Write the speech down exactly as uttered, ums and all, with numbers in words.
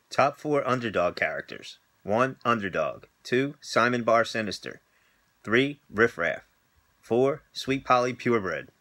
Top four Underdog characters. one. Underdog. two. Simon Bar Sinister. three. Riffraff. four. Sweet Polly Purebred.